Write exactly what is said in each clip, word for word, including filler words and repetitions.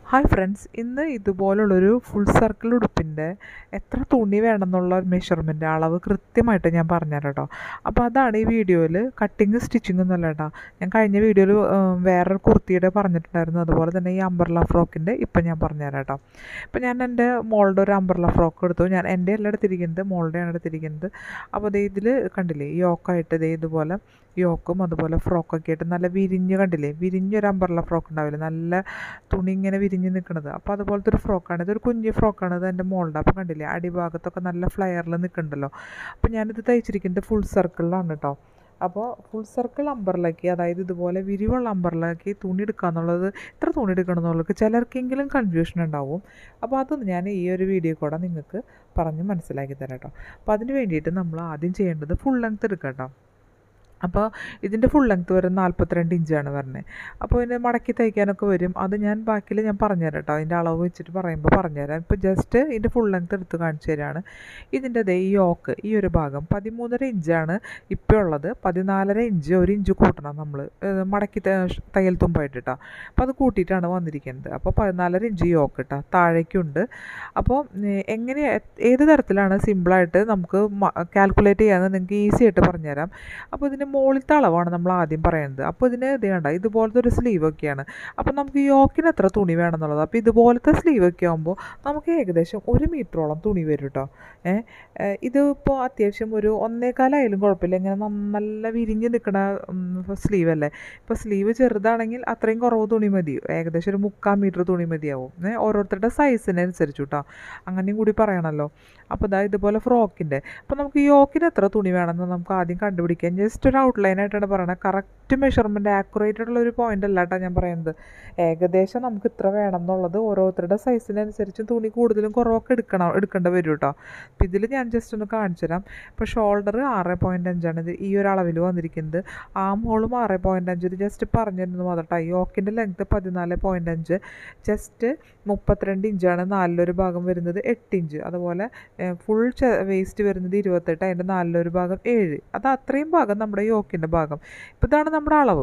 Hi friends, ഇന്ന് ഇതുപോലുള്ളൊരു full circle ഉടുപ്പിൻ്റെ എത്ര തുണി വേണമെന്നുള്ള മെഷർമെൻറ്റ് അളവ് കൃത്യമായിട്ട് ഞാൻ പറഞ്ഞുതരാം കേട്ടോ. അപ്പോൾ അതാണ് ഈ വീഡിയോയിൽ കട്ടിങ് സ്റ്റിച്ചിങ് എന്നല്ല കേട്ടോ. ഞാൻ കഴിഞ്ഞ വീഡിയോയിൽ വേറൊരു കുർത്തിയുടെ പറഞ്ഞിട്ടുണ്ടായിരുന്നു, അതുപോലെ തന്നെ ഈ അംബ്രല്ല ഫ്രോക്കിൻ്റെ ഇപ്പം ഞാൻ പറഞ്ഞുതരാം കേട്ടോ. ഇപ്പം ഞാൻ എൻ്റെ മോളുടെ ഒരു അംബ്രല്ല ഫ്രോക്ക് എടുത്തു. ഞാൻ എൻ്റെ എല്ലാം എടുത്തിരിക്കുന്നത്, മോളുടെയാണ് എടുത്തിരിക്കുന്നത്. അപ്പോൾ ദേ ഇതിൽ കണ്ടില്ലേ, യോക്കായിട്ട് ദേ ഇതുപോലെ യോക്കും അതുപോലെ ഫ്രോക്കൊക്കെ ആയിട്ട് നല്ല വിരിഞ്ഞ്, കണ്ടില്ലേ, വിരിഞ്ഞൊരു അംബ്രല്ല ഫ്രോക്ക് ഉണ്ടാവില്ലേ, നല്ല തുണി ഇങ്ങനെ വിരിഞ്ഞ് നിൽക്കുന്നത്. അപ്പോൾ അതുപോലത്തെ ഒരു ഫ്രോക്കാണ്, ഇതൊരു കുഞ്ഞ് ഫ്രോക്കാണ്. ഇത് എൻ്റെ മോളുടെ. അപ്പോൾ കണ്ടില്ലേ, അടിഭാഗത്തൊക്കെ നല്ല ഫ്ലയറിൽ നിൽക്കുന്നുണ്ടല്ലോ. അപ്പോൾ ഞാനിത് തയ്ച്ചിരിക്കുന്നത് ഫുൾ സർക്കിളിലാണ് കേട്ടോ. അപ്പോൾ ഫുൾ സർക്കിൾ അംബ്രല്ലയ്ക്ക്, അതായത് ഇതുപോലെ വിരിവുള്ള അംബ്രല്ലയ്ക്ക് തുണി എടുക്കുക എന്നുള്ളത്, എത്ര തുണി എടുക്കണം എന്നുള്ളത് ചിലർക്കെങ്കിലും കൺഫ്യൂഷൻ ഉണ്ടാവും. അപ്പോൾ അത് ഞാൻ ഈ ഒരു വീഡിയോ കൂടെ നിങ്ങൾക്ക് പറഞ്ഞ് മനസ്സിലാക്കി തരാം കേട്ടോ. അപ്പോൾ അതിന് വേണ്ടിയിട്ട് നമ്മൾ ആദ്യം ചെയ്യേണ്ടത് ഫുൾ ലെങ്ത് എടുക്കാം കേട്ടോ. അപ്പോൾ ഇതിൻ്റെ ഫുൾ ലെങ്ത്ത് വരും നാൽപ്പത്തിരണ്ട് ഇഞ്ചാണ് വരുന്നത്. അപ്പോൾ ഇതിന് മടക്കി തയ്ക്കാനൊക്കെ വരും. അത് ഞാൻ ബാക്കിയിൽ ഞാൻ പറഞ്ഞുതരാം കേട്ടോ. അതിൻ്റെ അളവ് വെച്ചിട്ട് പറയുമ്പോൾ പറഞ്ഞുതരാം. ഇപ്പോൾ ജസ്റ്റ് ഇതിൻ്റെ ഫുൾ ലെങ്ത്ത് എടുത്ത് കാണിച്ചു തരാണ്. ഇതിൻ്റെ ദേ ഈ യോക്ക്, ഈ ഒരു ഭാഗം പതിമൂന്നര ഇഞ്ചാണ് ഇപ്പോൾ ഉള്ളത്. പതിനാലര ഇഞ്ച്, ഒരു ഇഞ്ച് കൂട്ടണം നമ്മൾ മടക്കി തയ്യൽ തുമ്പായിട്ട് കേട്ടോ. അപ്പോൾ അത് കൂട്ടിയിട്ടാണ് വന്നിരിക്കുന്നത്. അപ്പോൾ പതിനാലര ഇഞ്ച് യോക്ക് കേട്ടോ, താഴേക്കുണ്ട്. അപ്പോൾ എങ്ങനെ, ഏത് തരത്തിലാണ് സിമ്പിളായിട്ട് നമുക്ക് കാൽക്കുലേറ്റ് ചെയ്യാമെന്ന് നിങ്ങൾക്ക് ഈസി ആയിട്ട് പറഞ്ഞുതരാം. അപ്പോൾ ഇതിൻ്റെ മുകളിലത്തെ അളവാണ് നമ്മൾ ആദ്യം പറയുന്നത്. അപ്പോൾ ഇതിന് ഇത് കണ്ട, ഇതുപോലത്തെ ഒരു സ്ലീവൊക്കെയാണ്. അപ്പോൾ നമുക്ക് യോക്കിന് എത്ര തുണി വേണമെന്നുള്ളത്, അപ്പോൾ ഇതുപോലത്തെ സ്ലീവൊക്കെ ആകുമ്പോൾ നമുക്ക് ഏകദേശം ഒരു മീറ്ററോളം തുണി വരും കേട്ടോ. ഏഹ് ഇതിപ്പോൾ അത്യാവശ്യം ഒരു ഒന്നേകാലായാലും കുഴപ്പമില്ല, ഇങ്ങനെ നല്ല വിരിഞ്ഞ് നിൽക്കുന്ന സ്ലീവ് അല്ലേ. ഇപ്പോൾ സ്ലീവ് ചെറുതാണെങ്കിൽ അത്രയും കുറവ് തുണി മതി, ഏകദേശം ഒരു മുക്കാൽ മീറ്റർ തുണി മതിയാവും. ഏഹ് ഓരോരുത്തരുടെ സൈസിനനുസരിച്ച് കേട്ടോ, അങ്ങനെയും കൂടി പറയണമല്ലോ. അപ്പോൾ ഇതാ ഇതുപോലെ ഫ്രോക്കിൻ്റെ, അപ്പോൾ നമുക്ക് യോക്കിന് എത്ര തുണി വേണമെന്ന് നമുക്ക് ആദ്യം കണ്ടുപിടിക്കാം. ജസ്റ്റ് ഒരു ഔട്ട്ലൈനായിട്ടാണ് പറയുന്നത്, കറക്റ്റ് മെഷർമെൻറ്റ് ആക്യുറേറ്റ് ആയിട്ടുള്ള ഒരു പോയിൻ്റ് അല്ല കേട്ടോ ഞാൻ പറയുന്നത്. ഏകദേശം നമുക്ക് ഇത്ര വേണം എന്നുള്ളത് ഓരോരുത്തരുടെ സൈസിനനുസരിച്ച് തുണി കൂടുതലും കുറവൊക്കെ എടുക്കണം എടുക്കേണ്ടി വരും കേട്ടോ. അപ്പോൾ ഇതിൽ ഞാൻ ജസ്റ്റ് ഒന്ന് കാണിച്ചു തരാം. ഇപ്പോൾ ഷോൾഡർ ആറ് പോയിൻറ്റ് അഞ്ചാണ് ഇത് ഈ ഒരു അളവിൽ വന്നിരിക്കുന്നത്. ആം ഹോളും ആറ് പോയിൻറ്റ് അഞ്ച്, ഇത് ജസ്റ്റ് പറഞ്ഞിരുന്നത് മാത്രം കേട്ടോ. യോക്കിൻ്റെ ലെങ്ത്ത് പതിനാല് പോയിൻറ്റ് അഞ്ച്, ജസ്റ്റ് മുപ്പത്തിരണ്ട് ഇഞ്ചാണ് നാലിലൊരു ഭാഗം വരുന്നത്, എട്ട് ഇഞ്ച്. അതുപോലെ ഫുൾ വേസ്റ്റ് വരുന്നത് ഇരുപത്തെട്ട്, അതിൻ്റെ നാലിലൊരു ഭാഗം ഏഴ്. അത് അത്രയും ഭാഗം നമ്മുടെ യോക്കിൻ്റെ ഭാഗം. ഇപ്പോൾ ഇതാണ് നമ്മുടെ അളവ്.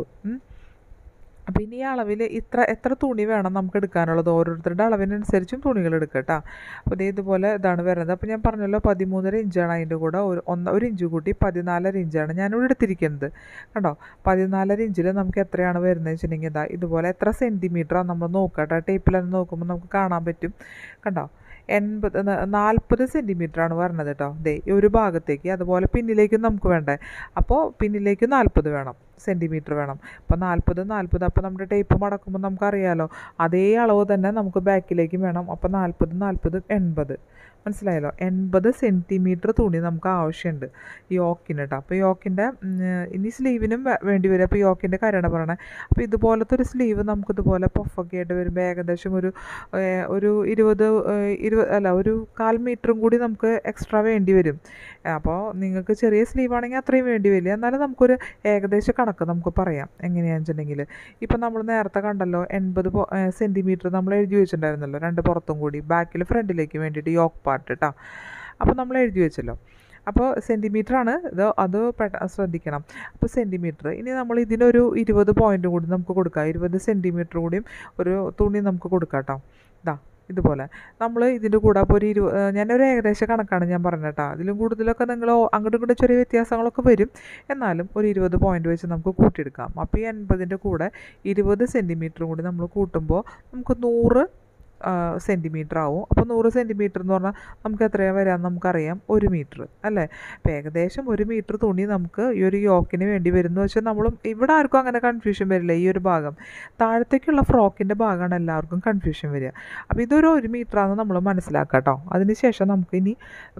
അപ്പോൾ ഇനി ഈ അളവിൽ ഇത്ര എത്ര തുണി വേണം നമുക്ക് എടുക്കാനുള്ളത്, ഓരോരുത്തരുടെ അളവിനനുസരിച്ചും തുണികൾ എടുക്കുക കേട്ടോ. അപ്പോൾ ഇതേ ഇതുപോലെ ഇതാണ് വരുന്നത്. അപ്പോൾ ഞാൻ പറഞ്ഞല്ലോ പതിമൂന്നര ഇഞ്ചാണ്, അതിൻ്റെ കൂടെ ഒരു ഒന്ന് ഒരു ഇഞ്ച് കൂട്ടി പതിനാലര ഇഞ്ചാണ് ഞാനിവിടെ എടുത്തിരിക്കുന്നത് കണ്ടോ. പതിനാലര ഇഞ്ചിൽ നമുക്ക് എത്രയാണ് വരുന്നത് വെച്ചിട്ടുണ്ടെങ്കിൽ ഇതാ ഇതുപോലെ എത്ര സെൻറ്റിമീറ്ററാണ് നമ്മൾ നോക്കുക കേട്ടോ. ടേപ്പിലൊന്ന് നോക്കുമ്പോൾ നമുക്ക് കാണാൻ പറ്റും കണ്ടോ. എൺപത് നാൽപ്പത് സെൻറ്റിമീറ്ററാണ് വരുന്നത് കേട്ടോ. ദേ ഈ ഒരു ഭാഗത്തേക്ക്, അതുപോലെ പിന്നിലേക്കും നമുക്ക് വേണ്ടേ. അപ്പോൾ പിന്നിലേക്ക് നാൽപ്പത് വേണം സെൻറ്റിമീറ്റർ വേണം. അപ്പോൾ നാൽപ്പത് നാൽപ്പത്, അപ്പോൾ നമ്മുടെ ടേപ്പ് മടക്കുമ്പോൾ നമുക്കറിയാലോ അതേ അളവ് തന്നെ നമുക്ക് ബാക്കിലേക്കും വേണം. അപ്പോൾ നാൽപ്പത് നാൽപ്പത് എൺപത്, മനസ്സിലായല്ലോ. എൺപത് സെൻറ്റിമീറ്റർ തുണി നമുക്ക് ആവശ്യമുണ്ട് യോക്കിന് കേട്ടോ. അപ്പോൾ യോക്കിൻ്റെ ഇനി സ്ലീവിനും വേണ്ടി വരും. അപ്പോൾ യോക്കിൻ്റെ കാര്യമാണ് പറയണത്. അപ്പോൾ ഇതുപോലത്തെ ഒരു സ്ലീവ് നമുക്ക് ഇതുപോലെ പഫൊക്കെ ആയിട്ട് വരുമ്പോൾ ഏകദേശം ഒരു ഒരു ഇരുപത് ഇരുപത് അല്ല ഒരു കാൽ മീറ്ററും കൂടി നമുക്ക് എക്സ്ട്രാ വേണ്ടി വരും. അപ്പോൾ നിങ്ങൾക്ക് ചെറിയ സ്ലീവ് ആണെങ്കിൽ അത്രയും വേണ്ടി വരില്ല, എന്നാലും നമുക്കൊരു ഏകദേശം കണക്ക് നമുക്ക് പറയാം. എങ്ങനെയാണെന്ന് വെച്ചിട്ടുണ്ടെങ്കിൽ ഇപ്പം നമ്മൾ നേരത്തെ കണ്ടല്ലോ എൺപത് സെൻറ്റിമീറ്റർ നമ്മൾ എഴുതി വെച്ചിട്ടുണ്ടായിരുന്നല്ലോ, രണ്ട് പുറത്തും കൂടി ബാക്കിൽ ഫ്രണ്ടിലേക്ക് വേണ്ടിയിട്ട് യോക്ക് പാർട്ട് കേട്ടോ. അപ്പോൾ നമ്മൾ എഴുതി വെച്ചല്ലോ. അപ്പോൾ സെൻറ്റിമീറ്ററാണ് ഇത്, അത് പെട്ട ശ്രദ്ധിക്കണം. അപ്പോൾ സെൻറ്റിമീറ്റർ, ഇനി നമ്മൾ ഇതിനൊരു ഇരുപത് പോയിൻ്റ് കൂടി നമുക്ക് കൊടുക്കാം. ഇരുപത് സെൻറ്റിമീറ്റർ കൂടിയും ഒരു തുണി നമുക്ക് കൊടുക്കാം കേട്ടോ. ഇതാ ഇതുപോലെ നമ്മൾ ഇതിൻ്റെ കൂടെ അപ്പോൾ ഒരു ഇരു ഞാനൊരു ഏകദേശ കണക്കാണ് ഞാൻ പറഞ്ഞത് കേട്ടോ. അതിലും കൂടുതലൊക്കെ നിങ്ങൾ അങ്ങോട്ടും ഇങ്ങോട്ടും ചെറിയ വ്യത്യാസങ്ങളൊക്കെ വരും, എന്നാലും ഒരു ഇരുപത് പോയിൻ്റ് വെച്ച് നമുക്ക് കൂട്ടിയെടുക്കാം. അപ്പോൾ ഈ എൺപതിൻ്റെ കൂടെ ഇരുപത് സെൻറ്റിമീറ്റർ കൂടി നമ്മൾ കൂട്ടുമ്പോൾ നമുക്ക് നൂറ് സെൻറ്റിമീറ്റർ ആവും. അപ്പോൾ നൂറ് സെൻറ്റിമീറ്റർ എന്ന് പറഞ്ഞാൽ നമുക്ക് എത്രയാണ് വരാമെന്ന് നമുക്കറിയാം, ഒരു മീറ്റർ അല്ലേ. അപ്പോൾ ഏകദേശം ഒരു മീറ്റർ തുണി നമുക്ക് ഈ ഒരു യോക്കിന് വേണ്ടി വരുന്നു വെച്ചാൽ നമ്മളും ഇവിടെ ആർക്കും അങ്ങനെ കൺഫ്യൂഷൻ വരില്ല. ഈ ഒരു ഭാഗം താഴത്തേക്കുള്ള ഫ്രോക്കിൻ്റെ ഭാഗമാണ് എല്ലാവർക്കും കൺഫ്യൂഷൻ വരിക. അപ്പോൾ ഇതൊരു ഒരു മീറ്ററാണെന്ന് നമ്മൾ മനസ്സിലാക്കാം കേട്ടോ. അതിന് ശേഷം നമുക്കിനി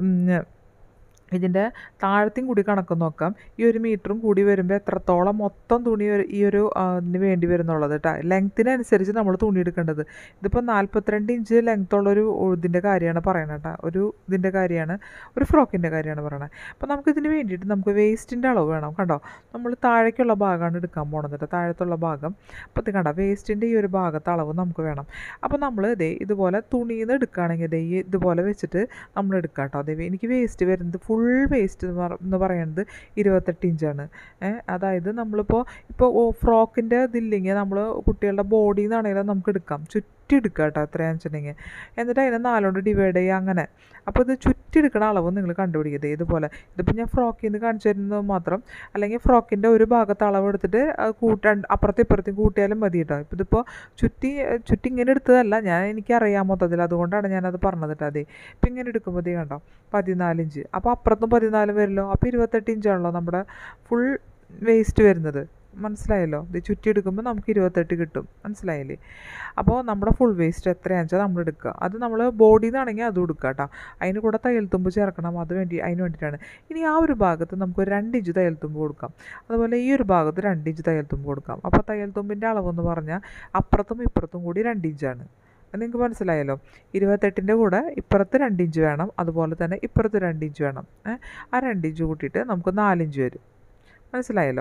ഇതിൻ്റെ താഴത്തെയും കൂടി കണക്ക് നോക്കാം. ഈ ഒരു മീറ്ററും കൂടി വരുമ്പോൾ എത്രത്തോളം മൊത്തം തുണി ഈ ഒരു ഇതിന് വേണ്ടി വരുന്നുള്ളത് കേട്ടോ. ലെങ്ത്തിനനുസരിച്ച് നമ്മൾ തുണി എടുക്കേണ്ടത്. ഇതിപ്പോൾ നാൽപ്പത്തിരണ്ട് ഇഞ്ച് ലെങ്ത്തുള്ളൊരു ഇതിൻ്റെ കാര്യമാണ് പറയണത് കേട്ടോ. ഒരു ഇതിൻ്റെ കാര്യമാണ്, ഒരു ഫ്രോക്കിൻ്റെ കാര്യമാണ് പറയണത്. അപ്പോൾ നമുക്കിതിന് വേണ്ടിയിട്ട് നമുക്ക് വേസ്റ്റിൻ്റെ അളവ് വേണം കണ്ടോ. നമ്മൾ താഴേക്കുള്ള ഭാഗമാണ് എടുക്കാൻ പോകണത് കേട്ടോ, താഴത്തുള്ള ഭാഗം. അപ്പോൾ ഇത് കണ്ടോ, വേസ്റ്റിൻ്റെ ഈ ഒരു ഭാഗത്തെ അളവ് നമുക്ക് വേണം. അപ്പോൾ നമ്മൾ ഇതേ ഇതുപോലെ തുണിയിൽ നിന്ന് എടുക്കുകയാണെങ്കിൽ ഇതേ ഇതുപോലെ വെച്ചിട്ട് നമ്മൾ എടുക്കാം കേട്ടോ. അതേ എനിക്ക് വേസ്റ്റ് വരുന്നത് ഫുൾ ഫുൾ വേസ്റ്റ് എന്ന് പറയുന്നത് ഇരുപത്തെട്ട് ഇഞ്ചാണ്. അതായത് നമ്മളിപ്പോൾ ഇപ്പോൾ ഫ്രോക്കിൻ്റെ ഇതില്ലെങ്കിൽ നമ്മൾ കുട്ടികളുടെ ബോഡിയിൽ നിന്നാണെങ്കിലും നമുക്ക് എടുക്കാം, ചുറ്റിയെടുക്കുക കേട്ടോ എത്രയാണെന്ന് വെച്ചിട്ടുണ്ടെങ്കിൽ. എന്നിട്ട് അതിനെ നാലുകൊണ്ട് ഡിവൈഡ് ചെയ്യുക അങ്ങനെ. അപ്പോൾ ഇത് ചുറ്റിയെടുക്കണ അളവ് നിങ്ങൾ കണ്ടുപിടിക്കുന്നത് ഇതുപോലെ. ഇതിപ്പോൾ ഞാൻ ഫ്രോക്കിൽ നിന്ന് കാണിച്ചു തരുന്നത് മാത്രം, അല്ലെങ്കിൽ ഫ്രോക്കിൻ്റെ ഒരു ഭാഗത്ത് അളവ് എടുത്തിട്ട് കൂട്ടാൻ അപ്പുറത്തും ഇപ്പുറത്തും കൂട്ടിയാലും മതി കേട്ടോ. ഇപ്പോൾ ഇതിപ്പോൾ ചുറ്റി ചുറ്റി ഇങ്ങനെ എടുത്തതല്ല, ഞാൻ എനിക്കറിയാം മൊത്തത്തിൽ, അതുകൊണ്ടാണ് ഞാനത് പറഞ്ഞത് കേട്ടോ. അതെ, ഇപ്പം ഇങ്ങനെ എടുക്കുമ്പോഴത്തേ കണ്ടോ പതിനാലിഞ്ച്, അപ്പോൾ അപ്പുറത്തും പതിനാല് വരുമല്ലോ, അപ്പോൾ ഇരുപത്തെട്ട് ഇഞ്ചാണല്ലോ നമ്മുടെ ഫുൾ വേസ്റ്റ് വരുന്നത്. മനസ്സിലായല്ലോ? ഇത് ചുറ്റിയെടുക്കുമ്പോൾ നമുക്ക് ഇരുപത്തെട്ട് കിട്ടും. മനസ്സിലായില്ലേ? അപ്പോൾ നമ്മുടെ ഫുൾ വേസ്റ്റ് എത്രയാണെന്ന് വെച്ചാൽ നമ്മൾ എടുക്കുക. അത് നമ്മൾ ബോഡിയിൽ നിന്നാണെങ്കിൽ അതും എടുക്കുക കേട്ടോ. അതിന് കൂടെ തയ്യൽത്തുമ്പ് ചേർക്കണം, അത് വേണ്ടി അതിന് വേണ്ടിയിട്ടാണ്. ഇനി ആ ഒരു ഭാഗത്ത് നമുക്ക് ഒരു രണ്ട് ഇഞ്ച് തയ്യൽത്തുമ്പ് കൊടുക്കാം, അതുപോലെ ഈ ഒരു ഭാഗത്ത് രണ്ട് ഇഞ്ച് തയ്യൽത്തുമ്പ് കൊടുക്കാം. അപ്പോൾ തയ്യൽത്തുമ്പിൻ്റെ അളവെന്ന് പറഞ്ഞാൽ അപ്പുറത്തും ഇപ്പുറത്തും കൂടി രണ്ട് ഇഞ്ചാണ്. നിങ്ങൾക്ക് മനസ്സിലായല്ലോ? ഇരുപത്തെട്ടിൻ്റെ കൂടെ ഇപ്പുറത്ത് രണ്ട് ഇഞ്ച് വേണം, അതുപോലെ തന്നെ ഇപ്പുറത്ത് രണ്ട് ഇഞ്ച് വേണം. ആ രണ്ട് ഇഞ്ച് കൂട്ടിയിട്ട് നമുക്ക് നാലിഞ്ച് വരും. മനസ്സിലായല്ലോ?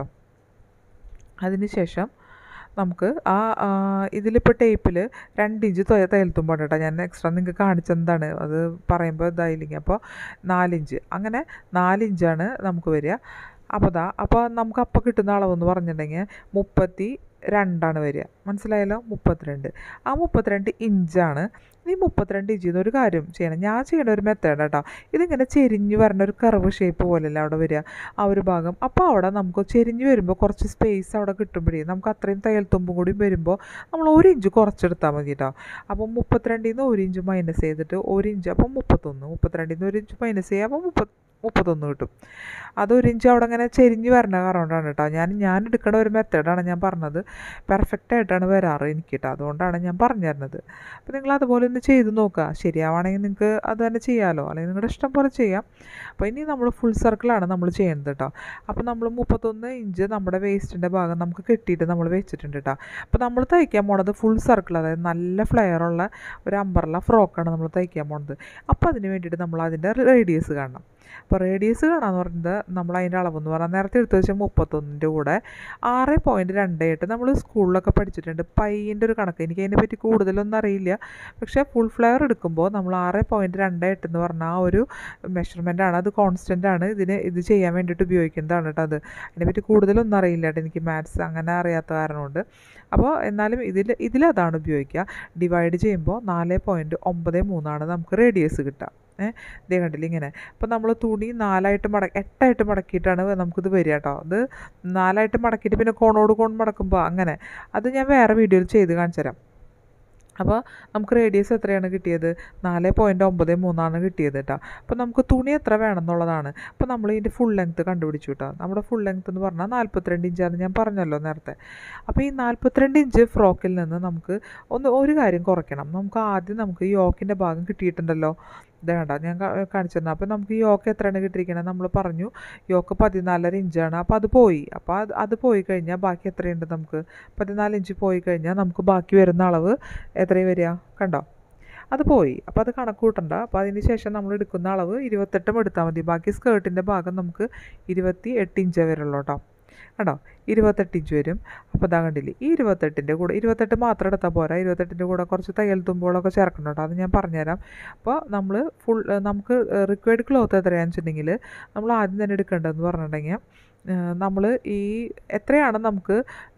അതിന് ശേഷം നമുക്ക് ആ ഇതിലിപ്പോൾ ടേപ്പിൽ രണ്ട് ഇഞ്ച് തയ്യൽത്തുമ്പാണ് കേട്ടോ ഞാൻ എക്സ്ട്രാ നിങ്ങൾക്ക് കാണിച്ചെന്താണ് അത് പറയുമ്പോൾ ഇതായില്ലെങ്കിൽ. അപ്പോൾ നാലിഞ്ച്, അങ്ങനെ നാലിഞ്ചാണ് നമുക്ക് വരിക. അപ്പോൾ ദാ അപ്പോൾ നമുക്ക് അപ്പം കിട്ടുന്ന അളവെന്ന് പറഞ്ഞിട്ടുണ്ടെങ്കിൽ മുപ്പത്തി രണ്ടാണ് വരിക. മനസ്സിലായല്ലോ? മുപ്പത്തിരണ്ട്. ആ മുപ്പത്തിരണ്ട് ഇഞ്ചാണ്. ഈ മുപ്പത്തിരണ്ട് ഇഞ്ചിൽ നിന്ന് ഒരു കാര്യം ചെയ്യണം, ഞാൻ ചെയ്യേണ്ട ഒരു മെത്തേഡ് കേട്ടോ. ഇതിങ്ങനെ ചെരിഞ്ഞ് വരണ ഒരു കർവ് ഷേപ്പ് പോലെയല്ല അവിടെ വരിക ആ ഒരു ഭാഗം. അപ്പോൾ അവിടെ നമുക്ക് ചെരിഞ്ഞ് വരുമ്പോൾ കുറച്ച് സ്പേസ് അവിടെ കിട്ടുമ്പോഴേ നമുക്ക് അത്രയും തയ്യൽത്തുമ്പും കൂടി വരുമ്പോൾ നമ്മൾ ഒരു ഇഞ്ച് കുറച്ചെടുത്താൽ മതി കേട്ടോ. അപ്പം മുപ്പത്തിരണ്ടിൽ നിന്ന് ഒരു ഇഞ്ച് മൈനസ് ചെയ്തിട്ട് ഒരു ഇഞ്ച്, അപ്പം മുപ്പത്തൊന്ന്. മുപ്പത്തിരണ്ടിൽ നിന്ന് ഒരു ഇഞ്ച് മൈനസ് ചെയ്യുക, അപ്പോൾ മുപ്പത്തി മുപ്പത്തൊന്ന് കിട്ടും. അതൊരു ഇഞ്ച് അവിടെ അങ്ങനെ ചെരിഞ്ഞ് വരണ കാരണമാണ് കേട്ടോ. ഞാൻ ഞാൻ എടുക്കേണ്ട ഒരു മെത്തേഡാണ് ഞാൻ പറഞ്ഞത്. പെർഫെക്റ്റായിട്ടാണ് വരാറ് എനിക്ക് കേട്ടോ, അതുകൊണ്ടാണ് ഞാൻ പറഞ്ഞു തരുന്നത്. അപ്പോൾ നിങ്ങൾ അതുപോലെ ഒന്ന് ചെയ്ത് നോക്കുക. ശരിയാവുകയാണെങ്കിൽ നിങ്ങൾക്ക് അത് തന്നെ ചെയ്യാമല്ലോ, അല്ലെങ്കിൽ നിങ്ങളുടെ ഇഷ്ടം പോലെ ചെയ്യാം. അപ്പോൾ ഇനി നമ്മൾ ഫുൾ സർക്കിളാണ് നമ്മൾ ചെയ്യുന്നത് കേട്ടോ. അപ്പോൾ നമ്മൾ മുപ്പത്തൊന്ന് ഇഞ്ച് നമ്മുടെ വേസ്റ്റിൻ്റെ ഭാഗം നമുക്ക് കെട്ടിയിട്ട് നമ്മൾ വെച്ചിട്ടുണ്ട് കേട്ടോ. അപ്പോൾ നമ്മൾ തയ്ക്കാൻ പോണത് ഫുൾ സർക്കിൾ, അതായത് നല്ല ഫ്ലെയറുള്ള ഒരു അംബ്രല്ല ഫ്രോക്കാണ് നമ്മൾ തയ്ക്കാൻ പോണത്. അപ്പോൾ അതിന് വേണ്ടിയിട്ട് നമ്മൾ അതിൻ്റെ റേഡിയസ് കാണണം. അപ്പോൾ റേഡിയസ് കാണാമെന്ന് പറയുന്നത് നമ്മൾ അതിൻ്റെ അളവെന്ന് പറഞ്ഞാൽ നേരത്തെ എടുത്തു വെച്ചാൽ മുപ്പത്തൊന്നിൻ്റെ കൂടെ ആറ് പോയിൻറ്റ് രണ്ട് എട്ട് നമ്മൾ സ്കൂളിലൊക്കെ പഠിച്ചിട്ടുണ്ട് പൈൻ്റെ ഒരു കണക്ക്. എനിക്ക് അതിനെ പറ്റി കൂടുതലൊന്നും അറിയില്ല, പക്ഷേ ഫുൾ ഫ്ലെയർ എടുക്കുമ്പോൾ നമ്മൾ ആറ് പോയിൻറ്റ് രണ്ട് എട്ട് എന്ന് പറഞ്ഞാൽ ആ ഒരു മെഷർമെൻറ്റാണ്. അത് കോൺസ്റ്റൻ്റ് ആണ്, ഇതിന് ഇത് ചെയ്യാൻ വേണ്ടിയിട്ട് ഉപയോഗിക്കുന്നതാണ് കേട്ടോ. അത് അതിനെപ്പറ്റി കൂടുതലൊന്നും അറിയില്ല കേട്ടോ, എനിക്ക് മാത്സ് അങ്ങനെ അറിയാത്ത കാരണമുണ്ട്. അപ്പോൾ എന്നാലും ഇതിൽ ഇതിലതാണ് ഉപയോഗിക്കുക. ഡിവൈഡ് ചെയ്യുമ്പോൾ നാല് പോയിൻറ്റ് ഒമ്പത് മൂന്നാണ് നമുക്ക് റേഡിയസ് കിട്ടുക. ഏഹ് ഇതേ കണ്ടില്ല ഇങ്ങനെ. അപ്പോൾ നമ്മൾ തുണി നാലായിട്ട് മടക്കി എട്ടായിട്ട് മടക്കിയിട്ടാണ് നമുക്കിത് വരിക കേട്ടോ. അത് നാലായിട്ട് മടക്കിയിട്ട് പിന്നെ കോണോട് കോൺ മടക്കുമ്പോൾ അങ്ങനെ, അത് ഞാൻ വേറെ വീഡിയോയിൽ ചെയ്ത് കാണിച്ചു തരാം. അപ്പോൾ നമുക്ക് റേഡിയസ് എത്രയാണ് കിട്ടിയത്? നാല് പോയിൻറ്റ് ഒമ്പത് മൂന്നാണ് കിട്ടിയത് കേട്ടോ. അപ്പോൾ നമുക്ക് തുണി എത്ര വേണം എന്നുള്ളതാണ്. അപ്പോൾ നമ്മൾ ഇതിൻ്റെ ഫുൾ ലെങ്ത്ത് കണ്ടുപിടിച്ചു കേട്ടോ. നമ്മുടെ ഫുൾ ലെങ്ത്ത് എന്ന് പറഞ്ഞാൽ നാൽപ്പത്തിരണ്ട് ഇഞ്ചാണെന്ന് ഞാൻ പറഞ്ഞല്ലോ നേരത്തെ. അപ്പോൾ ഈ നാൽപ്പത്തിരണ്ട് ഇഞ്ച് ഫ്രോക്കിൽ നിന്ന് നമുക്ക് ഒന്ന് ഒരു കാര്യം കുറയ്ക്കണം. നമുക്ക് ആദ്യം നമുക്ക് ഈ യോക്കിൻ്റെ ഭാഗം കിട്ടിയിട്ടുണ്ടല്ലോ, ഇത് വേണ്ട ഞാൻ കാണിച്ചു തന്നെ. അപ്പോൾ നമുക്ക് ഈ യോക്ക് എത്രയാണ് കിട്ടിയിരിക്കുന്നത്? നമ്മൾ പറഞ്ഞു യോക്ക് പതിനാലര ഇഞ്ചാണ്. അപ്പോൾ അത് പോയി. അപ്പോൾ അത് അത് പോയി കഴിഞ്ഞാൽ ബാക്കി എത്രയുണ്ട്? നമുക്ക് പതിനാല് ഇഞ്ച് പോയി കഴിഞ്ഞാൽ നമുക്ക് ബാക്കി വരുന്ന അളവ് എത്രയും വരിക? കണ്ടോ, അത് പോയി. അപ്പോൾ അത് കണക്ക് കൂട്ടണ്ട. അപ്പോൾ അതിന് ശേഷം നമ്മൾ എടുക്കുന്ന അളവ് ഇരുപത്തെട്ടും എടുത്താൽ മതി. ബാക്കി സ്കേർട്ടിൻ്റെ ഭാഗം നമുക്ക് ഇരുപത്തി എട്ട് ഇഞ്ചേ വരുള്ളൂ കേട്ടോ. കണ്ടോ, ഇരുപത്തെട്ട് ഇഞ്ച് വരും. അപ്പോൾ ഇതാ കണ്ടില്ലേ, ഈ ഇരുപത്തെട്ടിൻ്റെ കൂടെ ഇരുപത്തെട്ട് മാത്രം എടുത്താൽ പോരാ, ഇരുപത്തെട്ടിൻ്റെ കൂടെ കുറച്ച് തയ്യൽ തുമ്പുകളൊക്കെ ചേർക്കണം കേട്ടോ. അത് ഞാൻ പറഞ്ഞുതരാം. അപ്പോൾ നമ്മൾ ഫുൾ നമുക്ക് റിക്വയർഡ് ക്ലോത്ത് എത്രയാണെന്ന് വെച്ചിട്ടുണ്ടെങ്കിൽ നമ്മൾ ആദ്യം തന്നെ എടുക്കേണ്ടതെന്ന് പറഞ്ഞിട്ടുണ്ടെങ്കിൽ നമ്മൾ ഈ എത്രയാണ് നമുക്ക്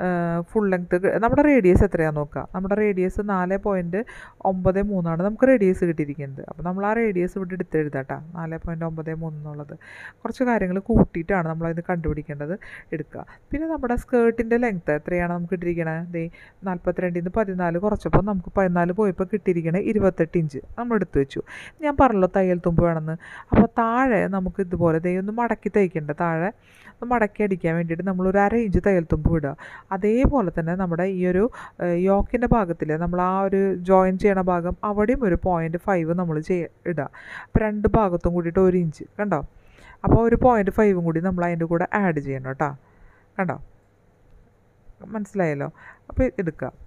ഫുൾ ലെങ്ത്ത് നമ്മുടെ റേഡിയസ് എത്രയാണെന്ന് നോക്കുക. നമ്മുടെ റേഡിയസ് നാല് പോയിൻറ്റ് ഒമ്പത് മൂന്നാണ് നമുക്ക് റേഡിയസ് കിട്ടിയിരിക്കുന്നത്. അപ്പോൾ നമ്മൾ ആ റേഡിയസ് ഇവിടെ എടുത്ത് എഴുതാട്ടോ, നാല് പോയിൻറ്റ് ഒമ്പത് മൂന്ന് എന്നുള്ളത്. കുറച്ച് കാര്യങ്ങൾ കൂട്ടിയിട്ടാണ് നമ്മളതിന് കണ്ടുപിടിക്കേണ്ടത് എടുക്കുക. പിന്നെ നമ്മുടെ സ്കേർട്ടിൻ്റെ ലെങ്ത്ത് എത്രയാണ് നമുക്ക് കിട്ടിയിരിക്കണത്? ദേ നാൽപ്പത്തിരണ്ടിൽ നിന്ന് പതിനാല് കുറച്ചപ്പോൾ നമുക്ക് പതിനാല് പോയപ്പോൾ കിട്ടിയിരിക്കണത് ഇരുപത്തെട്ട് ഇഞ്ച് നമ്മൾ എടുത്തു വെച്ചു. ഞാൻ പറഞ്ഞല്ലോ തയ്യൽ തുമ്പ് വേണമെന്ന്. അപ്പോൾ താഴെ നമുക്ക് ഇതുപോലെ ദേ ഒന്ന് മടക്കി തയ്ക്കേണ്ട, താഴെ ഒന്ന് മടക്കി അടിക്കാൻ വേണ്ടിയിട്ട് നമ്മളൊരു അര ഇഞ്ച് തയ്യൽ തുമ്പ് ഇടുക. അതേപോലെ തന്നെ നമ്മുടെ ഈ ഒരു യോക്കിൻ്റെ ഭാഗത്തിൽ നമ്മൾ ആ ഒരു ജോയിൻ ചെയ്യണ ഭാഗം അവിടെയും ഒരു പോയിൻറ്റ് ഫൈവ് നമ്മൾ ചെയ്യ ഇടുക. അപ്പോൾ രണ്ട് ഭാഗത്തും കൂടിയിട്ട് ഒരു ഇഞ്ച് കണ്ടോ. അപ്പോൾ ഒരു പോയിൻറ്റ് ഫൈവും കൂടി നമ്മൾ അതിൻ്റെ കൂടെ ആഡ് ചെയ്യണം കേട്ടോ. കണ്ടോ, മനസ്സിലായല്ലോ? അപ്പോൾ എടുക്കുക.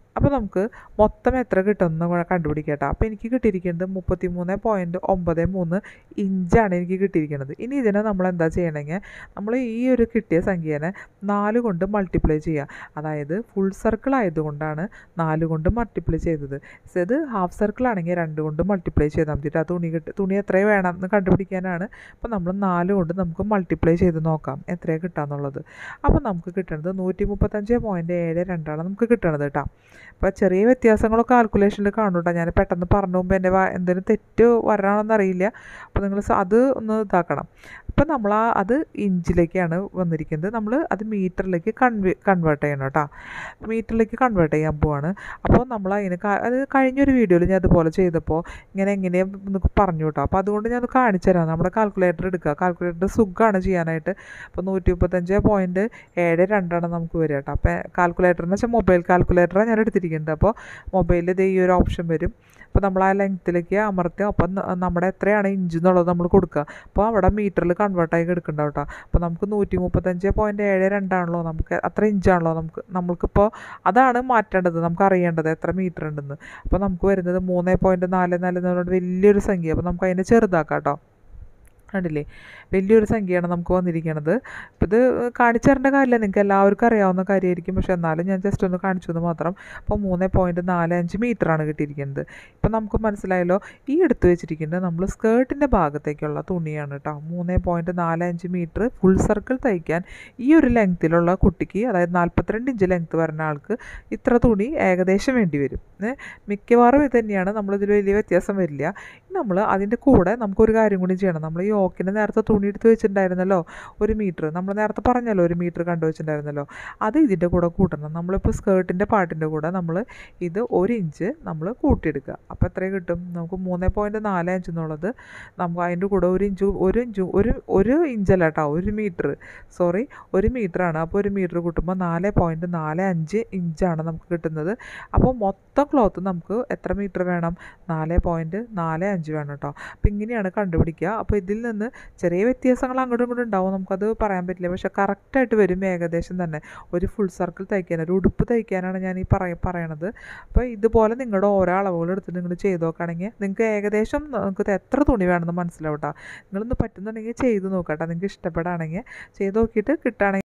അപ്പോൾ നമുക്ക് മൊത്തം എത്ര കിട്ടുമെന്ന് കണ്ടുപിടിക്കാം കേട്ടോ. അപ്പോൾ എനിക്ക് കിട്ടിയിരിക്കുന്നത് മുപ്പത്തി മൂന്ന് പോയിൻറ്റ് ഒമ്പത് മൂന്ന് ഇഞ്ചാണ് എനിക്ക് കിട്ടിയിരിക്കുന്നത്. ഇനി ഇതിനെ നമ്മൾ എന്താ ചെയ്യണമെങ്കിൽ നമ്മൾ ഈ ഒരു കിട്ടിയ സംഖ്യേനെ നാല് കൊണ്ട് മൾട്ടിപ്ലൈ ചെയ്യുക. അതായത് ഫുൾ സർക്കിൾ ആയതുകൊണ്ടാണ് നാല് കൊണ്ട് മൾട്ടിപ്ലൈ ചെയ്തത്. ഇത് ഹാഫ് സർക്കിൾ ആണെങ്കിൽ രണ്ട് കൊണ്ട് മൾട്ടിപ്ലൈ ചെയ്താൽ മതി. ആ തുണി കിട്ടി തുണി എത്രയും വേണം എന്ന് കണ്ടുപിടിക്കാനാണ്. അപ്പോൾ നമ്മൾ നാല് കൊണ്ട് നമുക്ക് മൾട്ടിപ്ലൈ ചെയ്ത് നോക്കാം എത്രയാണ് കിട്ടാന്നുള്ളത്. അപ്പോൾ നമുക്ക് കിട്ടുന്നത് നൂറ്റി മുപ്പത്തഞ്ച് പോയിൻറ്റ് ഏഴ് രണ്ടാണ് നമുക്ക് കിട്ടണത് കേട്ടോ. അപ്പോൾ ചെറിയ വ്യത്യാസങ്ങളൊക്കെ കാൽക്കുലേഷനിൽ കാണും കേട്ടോ. ഞാൻ പെട്ടെന്ന് പറഞ്ഞു മുമ്പ് എൻ്റെ എന്തെങ്കിലും തെറ്റ് വരാണെന്നറിയില്ല. അപ്പോൾ നിങ്ങൾ അത് ഒന്ന് ഇതാക്കണം. അപ്പോൾ നമ്മൾ ആ അത് ഇഞ്ചിലേക്കാണ് വന്നിരിക്കുന്നത്. നമ്മൾ അത് മീറ്ററിലേക്ക് കൺവേ കൺവേർട്ട് ചെയ്യണം കേട്ടോ. മീറ്ററിലേക്ക് കൺവേർട്ട് ചെയ്യാൻ പോവാണ്. അപ്പോൾ നമ്മൾ അതിന് അത് കഴിഞ്ഞൊരു വീഡിയോയിൽ ഞാൻ അതുപോലെ ചെയ്തപ്പോൾ ഇങ്ങനെ എങ്ങനെയാണ് പറഞ്ഞു കേട്ടോ. അപ്പോൾ അതുകൊണ്ട് ഞാൻ അത് കാണിച്ചു തരാം. നമ്മുടെ കാൽക്കുലേറ്റർ എടുക്കുക. കാൽക്കുലേറ്റർ സുഖമാണ് ചെയ്യാനായിട്ട്. അപ്പോൾ നൂറ്റി മുപ്പത്തഞ്ച് പോയിൻറ്റ് ഏഴ് രണ്ടാണ് നമുക്ക് വരിക കേട്ടോ. അപ്പോൾ കാൽക്കുലേറ്ററിന് വെച്ചാൽ മൊബൈൽ കാൽക്കുലേറ്ററാണ് ഞാൻ എടുത്തിരിക്കുന്നത്. അപ്പോൾ മൊബൈലിൽ ഇത് ഈ ഒരു ഓപ്ഷൻ വരും. അപ്പോൾ നമ്മൾ ആ ലെങ്ത്തിലേക്ക് അമർത്തുക. അപ്പം നമ്മുടെ എത്രയാണ് ഇഞ്ച് എന്നുള്ളത് നമ്മൾ കൊടുക്കുക. അപ്പോൾ അവിടെ മീറ്ററിൽ കൺവേർട്ടായി എടുക്കണ്ടാവും കേട്ടോ. അപ്പോൾ നമുക്ക് നൂറ്റി മുപ്പത്തഞ്ച് പോയിൻറ്റ് ഏഴ് രണ്ടാണല്ലോ, നമുക്ക് അത്ര ഇഞ്ചാണല്ലോ നമുക്ക് നമുക്കിപ്പോൾ അതാണ് മാറ്റേണ്ടത്. നമുക്ക് അറിയേണ്ടത് എത്ര മീറ്റർ ഉണ്ടെന്ന്. അപ്പോൾ നമുക്ക് വരുന്നത് മൂന്ന് പോയിൻറ്റ് നാല് നാല് എന്നുള്ളത് വലിയൊരു സംഖ്യ. അപ്പോൾ നമുക്ക് അതിനെ ചെറുതാക്കാം കേട്ടോ. കണ്ടില്ലേ, വലിയൊരു സംഖ്യയാണ് നമുക്ക് വന്നിരിക്കുന്നത്. അപ്പോൾ ഇത് കാണിച്ചു തരേണ്ട കാര്യമില്ല, നിങ്ങൾക്ക് എല്ലാവർക്കും അറിയാവുന്ന കാര്യമായിരിക്കും. പക്ഷേ എന്നാലും ഞാൻ ജസ്റ്റ് ഒന്ന് കാണിച്ചു എന്ന് മാത്രം. അപ്പോൾ മൂന്ന് പോയിൻറ്റ് നാല് അഞ്ച് മീറ്ററാണ് കിട്ടിയിരിക്കുന്നത്. ഇപ്പം നമുക്ക് മനസ്സിലായല്ലോ. ഈ എടുത്തു വെച്ചിരിക്കുന്നത് നമ്മൾ സ്കേർട്ടിൻ്റെ ഭാഗത്തേക്കുള്ള തുണിയാണ് കേട്ടോ. മൂന്ന് പോയിൻറ്റ് നാല് അഞ്ച് മീറ്റർ ഫുൾ സർക്കിൾ തയ്ക്കാൻ ഈ ഒരു ലെങ്ത്തിലുള്ള കുട്ടിക്ക്, അതായത് നാൽപ്പത്തിരണ്ട് ഇഞ്ച് ലെങ്ത്ത് വരുന്ന ആൾക്ക് ഇത്ര തുണി ഏകദേശം വേണ്ടി വരും. മിക്കവാറും ഇത് തന്നെയാണ്, നമ്മളിതിൽ വലിയ വ്യത്യാസം വരില്ല. നമ്മൾ അതിൻ്റെ കൂടെ നമുക്കൊരു കാര്യം കൂടി ചെയ്യണം. നമ്മൾ ഈ ഓക്കിന് നേരത്തെ തുണി എടുത്ത് വെച്ചിട്ടുണ്ടായിരുന്നല്ലോ ഒരു മീറ്റർ, നമ്മൾ നേരത്തെ പറഞ്ഞല്ലോ ഒരു മീറ്റർ കണ്ടു വെച്ചിട്ടുണ്ടായിരുന്നല്ലോ, അത് ഇതിൻ്റെ കൂടെ കൂട്ടണം. നമ്മളിപ്പോൾ സ്കേർട്ടിൻ്റെ പാട്ടിൻ്റെ കൂടെ നമ്മൾ ഇത് ഒരു ഇഞ്ച് നമ്മൾ കൂട്ടിയെടുക്കുക. അപ്പോൾ എത്രയും കിട്ടും നമുക്ക് മൂന്ന് പോയിൻറ്റ് നാല് അഞ്ച് എന്നുള്ളത് നമുക്ക് അതിൻ്റെ കൂടെ ഒരു ഇഞ്ച് ഒരു ഇഞ്ച് ഒരു ഒരു ഇഞ്ചല്ല കേട്ടോ, ഒരു മീറ്റർ സോറി ഒരു മീറ്ററാണ്. അപ്പോൾ ഒരു മീറ്റർ കൂട്ടുമ്പോൾ നാല് പോയിൻറ്റ് നാല് അഞ്ച് ഇഞ്ചാണ് നമുക്ക് കിട്ടുന്നത്. അപ്പോൾ മൊത്തം ക്ലോത്ത് നമുക്ക് എത്ര മീറ്റർ വേണം? നാല് പോയിൻറ്റ് നാല് അഞ്ച് വേണം കേട്ടോ. അപ്പോൾ ഇങ്ങനെയാണ് കണ്ടുപിടിക്കുക. അപ്പോൾ ഇതിൽ നിന്ന് ചെറിയ വ്യത്യാസങ്ങൾ അങ്ങോട്ടും ഇങ്ങോട്ടും ഉണ്ടാവും, നമുക്കത് പറയാൻ പറ്റില്ല. പക്ഷേ കറക്റ്റായിട്ട് വരും ഏകദേശം തന്നെ. ഒരു ഫുൾ സർക്കിൾ തയ്ക്കാൻ, ഒരു ഉടുപ്പ് തയ്ക്കാനാണ് ഞാൻ ഈ പറയ പറയണത്. അപ്പോൾ ഇതുപോലെ നിങ്ങളുടെ ഓരോ അളവുകൾ എടുത്ത് നിങ്ങൾ ചെയ്ത് നോക്കുകയാണെങ്കിൽ നിങ്ങൾക്ക് ഏകദേശം നിങ്ങൾക്ക് എത്ര തുണി വേണമെന്ന് മനസ്സിലാവും കേട്ടോ. നിങ്ങളൊന്ന് പറ്റുന്നുണ്ടെങ്കിൽ ചെയ്ത് നോക്കാം കേട്ടോ. നിങ്ങൾക്ക് ഇഷ്ടപ്പെടുകയാണെങ്കിൽ ചെയ്ത് നോക്കിയിട്ട് കിട്ടുകയാണെങ്കിൽ